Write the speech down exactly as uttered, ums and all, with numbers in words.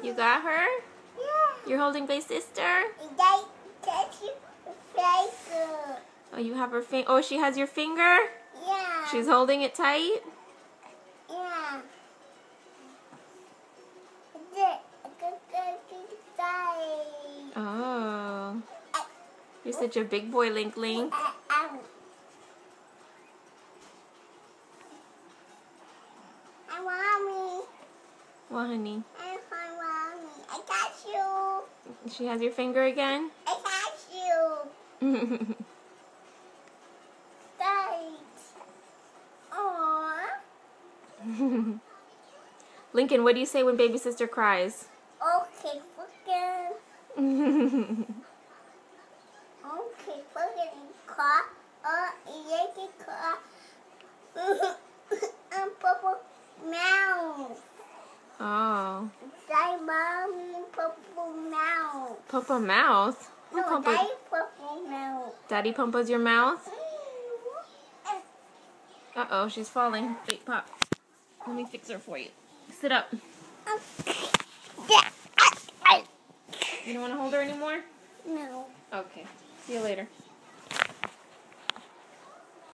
You got her? Yeah. You're holding Bay's sister? That, that's your finger. Oh, you have her finger. Oh, she has your finger? Yeah. She's holding it tight? Yeah. Oh. You're such a big boy, Link Link. I want me. What, honey? I want me. I got you. She has your finger again? I got you. Right. Aww. Lincoln, what do you say when baby sister cries? Okay, fucking. Okay, fucking car. Oh, yeah, car. I'm purple mouse. Oh. Daddy, mommy, purple mouse. Pumpa mouth? Who No, pumpa? daddy, purple mouse. Daddy pumpa's your mouth? Uh-oh, she's falling. Wait, Pop. Let me fix her for you. Sit up. You don't want to hold her anymore? No. Okay. See you later.